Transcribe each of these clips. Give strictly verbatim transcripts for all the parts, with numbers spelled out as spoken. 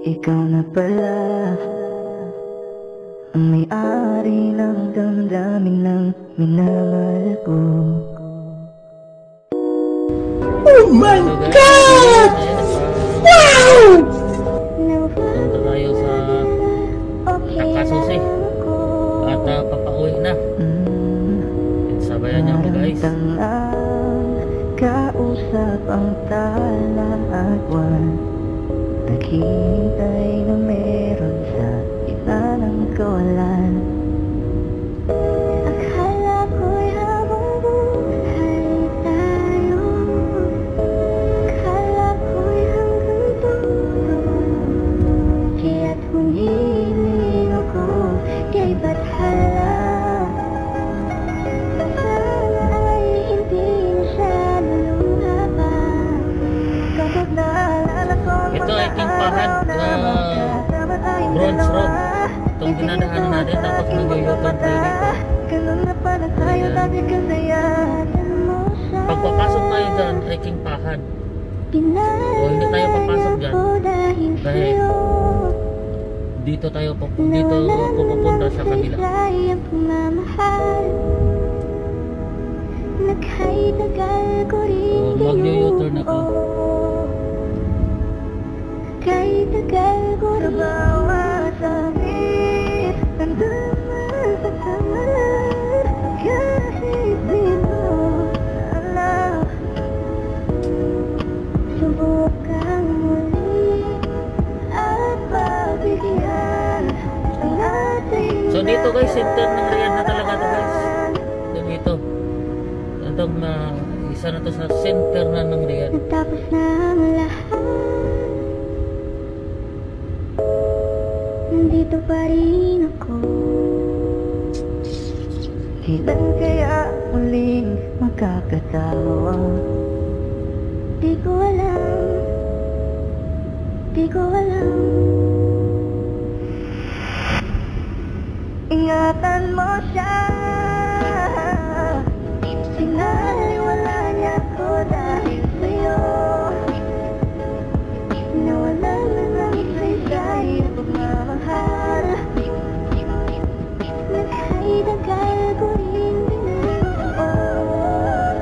Ikaw na pala ang may-ari ng damdamin ng minamahal ko. Oh my God! Wow! Punta tayo sa Takasusi at uh, papauwi na. Sabayan niyo ako guys. Kausap ang tala at buwan, naghihintay na meron sa gitna ng kawalan. Akala ko'y habang buhay tayo, akala ko'y hanggang dulo, kaya't humiling ako kay Bathala. Sana ay hindi na siya luluha pa kapag naalala ko. Ito ay Kimpahan uh, Bronze Road. Itong dinadaanan natin tapos nag-u-turn tayo dito. Ayan. Pagpapasok tayo dyan ay Kimpahan. O hindi tayo papasok dyan dahil dito tayo dito pupunta sa kabila. So mag-u-turn ako. Kay tagal ko sa bawat sakit, nandamang sa taman, kahit di mo alam. Subukan muli at pagbigyan ang ating. So dito guys, center ng Riyadh na talaga to guys. Dito. Itong uh, isa na to sa center na ng Riyadh. Tapos na ang lahat, nandito pa rin ako. Kailan kaya muling makakatawa? Di ko alam, di ko alam. Ingatan mo siya, pinaliwala niya ko dahil sa'yo. Nawala na lang saysay na pagmamahal, nagkaidagal ko rin dinaan.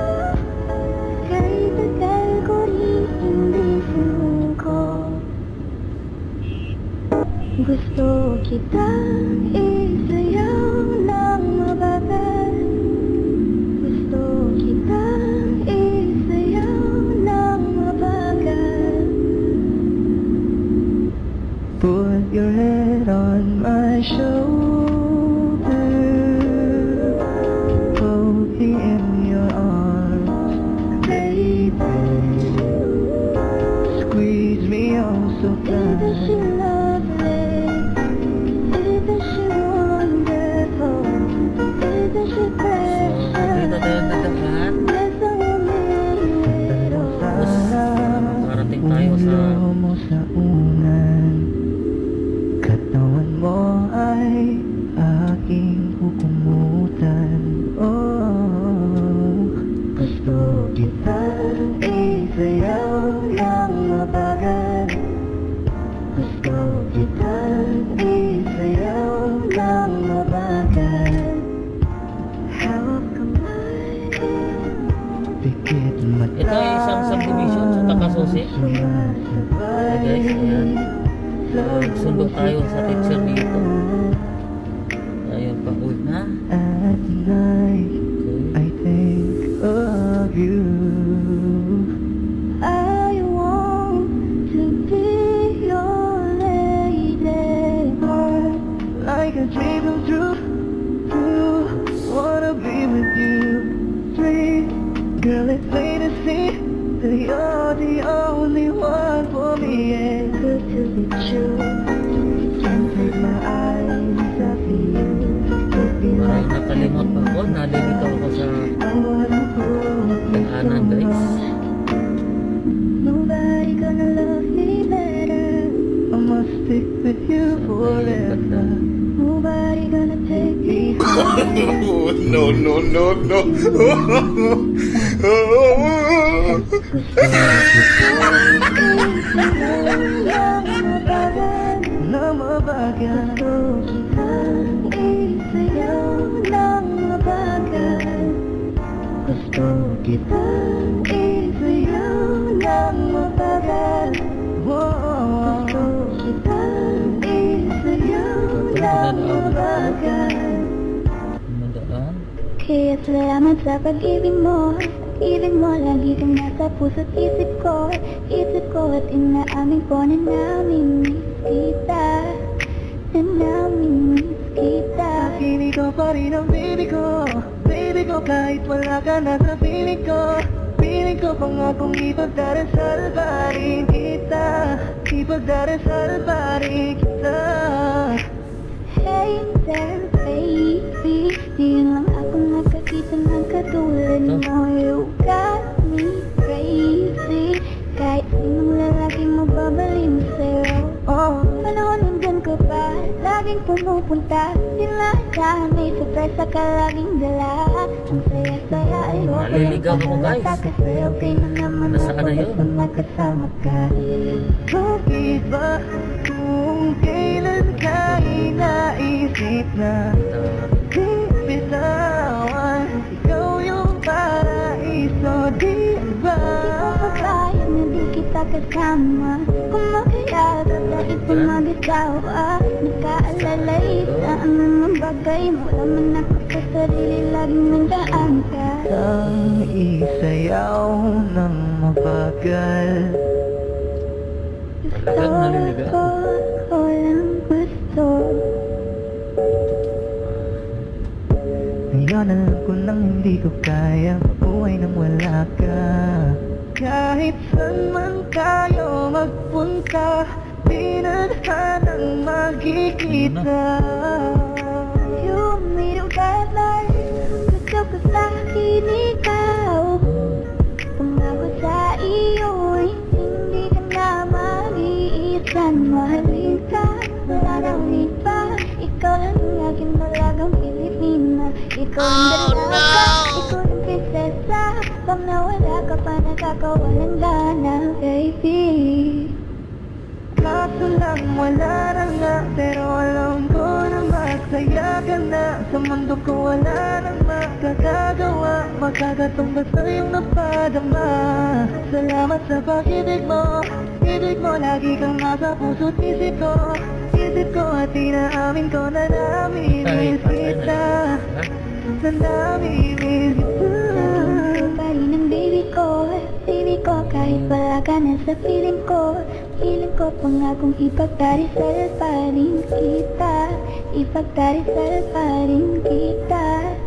Kaidagal ko rin hindi sumuko. Gusto kitang isayaw ng mabagal, gusto kitang isayaw ng mabagal. Put your head on my shoulder, hold me in your arms, baby. Squeeze me oh so tight. Isn't she lovely? Isn't she wonderful? Isn't she precious? So dito tayo dadaan. Yes, I'm a little. Parating tayo sa sa unan, katawan mo ay aking kukumutan. Oh, gusto kitang isayaw ng mabagal, gusto kitang isayaw ng mabagal. Hawak kamay, pikit mata. ito ay isang subdivision sa Takasusi. Okay guys, ayan. Sundo tayo sa teacher dito. Ayun, pauwi na. At night, I think of you. I want to be your lady. Like a dream come true, true. Wanna be with you. Three, girl, it's plain to see that you're the only one for me. And good to be true. Can't take my eyes off you. Parang nakalimot pa ako. Nalilito ako sa tahanan guys. Nobody gonna love me better. I must stick with you forever. Nobody gonna take me home. No, no, no, no. Gusto mabagal. Gusto kitang isayaw ng mabagal. Gusto kitang isayaw ng mabagal. Gusto kitang isayaw ng mabagal. Madaan. Kaya salamat sa pag-ibig mo. Ibig mo lagi kang nasa puso't isip ko. Isip ko at inaamin ko na namimiss kita. Na namimiss kita. Pili ko pa rin ang baby ko. Baby ko kahit wala ka na sa piling ko. Piling ko pangakong ipagdarasal pa rin kita. Ipagdarasal pa rin kita. Hey there baby, di lang ako nakakita ng katulad mo. You got me crazy. Kahit sinong lalaki mo babalin sa'yo. Oh, Panahon nandyan ka pa, laging pumupunta. Sila may surpresa ka laging dala. Ang saya-saya ayo. Naliligaw ako, guys. Kasi okay na naman Nasaan na yun? basta magkasama ka. bakit ba kung kailan ka inaisip na di bitawan? Ikaw yung paraiso, di ba? Di ko papayag na di kita kasama. Kung makilala dahil pa mag-asawa. Nakaalalay sa anong bagay. Wala man ako sa sarili, laging nandaan ka. Ang isayaw ng mabagal. Gusto Talagang naliligaw. ko, ko lang gusto. Ngayon alam ko nang hindi ko kaya mabuhay nang wala ka. Kahit saan man tayo magpunta, di na sanang magkikita. You made a bad life. Gusto ko sa akin ikaw. Pangako sa iyo ay hindi ka na mag-iisan. Mahalin ka, wala na iba. Ikaw lang ang aking malagang Pilipina. Ikaw ang dalaga, ikaw ang prinsesa. Pag nawala ka pa nakakawalan gana, baby. Kaso lang wala na nga, pero alam ko na masaya ka na. Sa mundo ko wala nang makakagawa, makakatumbas na yung napadama. Salamat sa pag-ibig mo, ibig mo lagi kang nasa puso't isip ko. Isip ko at inaamin ko na namimiss kita. Na namimiss kita. Pa rin ang baby ko, baby ko. Kahit wala ka na sa feeling ko. Feeling ko pangakong ipagdarisal pa rin kita. Ipagdarisal pa rin kita.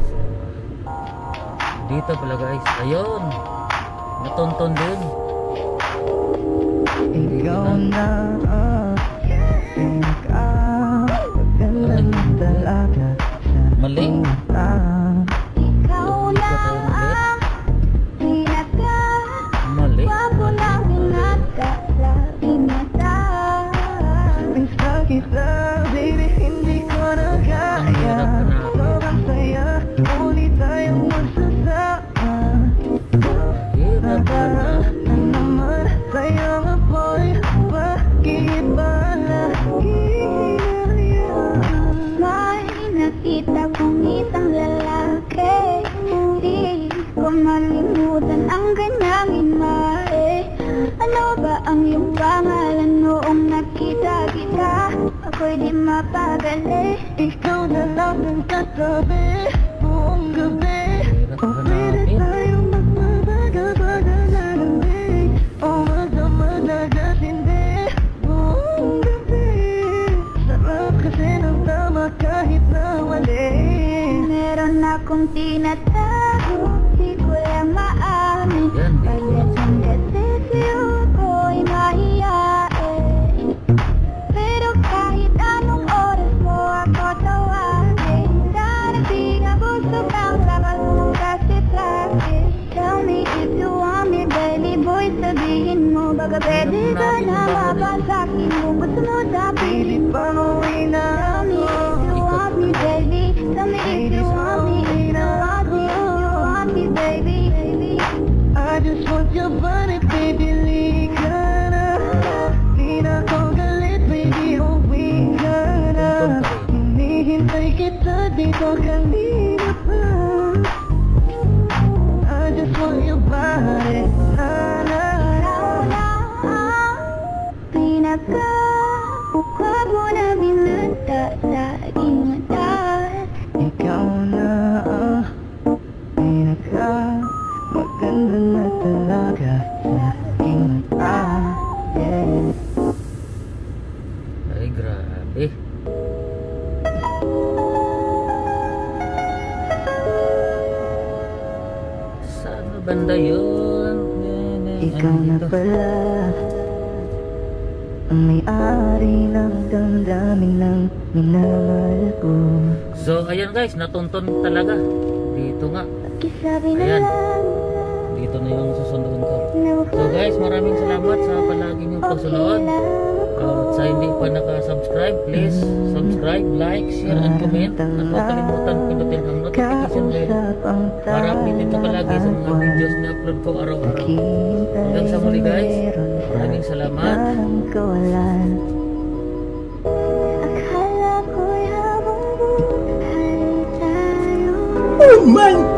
Dito pala guys. Ayun. Natonton din. Ikaw na ang pinaka-magalang talaga sa Mali. utak. Ikaw lang ang pinaka Mali. wapo ng pinaka-laging mata. Ang sakit na, baby, hindi ko na kaya. Sobrang saya, ulit tayong magsasama. Hirap na. Na naman sa'yo nga boy, bakit ba lagi May nakita kong isang lalaki. Di ko malimutan ang kanyang imahe. Ano ba ang iyong pangalan noong nakita kita? Ako'y di mapagali. ikaw na lang ang katabi buong gabi? Hirap O na pwede namin. tayong magmabaga-baga na lamig? O magdamadagat hindi buong gabi? Sarap kasi ng tama kahit na mali. Meron akong tinatago, di ko lang maamin. Yan, di ko lang Pagdating kasi sa'yo ko'y mahihain. Pero kahit anong oras mo ako tawagin, darating ang gusto kang lakas mo kasi lagi. Tell me if you want me, baby boy, sabihin mo. Baga pwede ka na mapasakin mo. Gusto mo sa Baby, pauwi na Tell me if you want me, baby. Tell me if you want me, if you want me, if you want me, baby, baby. I just want your body, baby. dito kanina pa. I just want your body. Na na na. Pinaka Huwag mo na binunta sa aking mata. Ikaw na ang pinaka maganda na talaga sa aking mata. Yeah. Ay, grabe. Saan na banda yun? Ikaw na pala ang may-ari ng damdamin ng minamahal ko. So, ayan guys, natuntun talaga. Dito nga. Pakisabi na Ayan. lang Dito na yung susunduin ko. na So guys, maraming salamat sa palagi niyong pagsunod. Uh, sa hindi pa naka-subscribe, please subscribe, like, share, and comment. At huwag kalimutan pindutin ang notification bell para updated ka palagi sa mga videos na upload ko araw-araw. Hanggang sa muli guys, maraming salamat. Akala ko'y habang buhay tayo. Oh my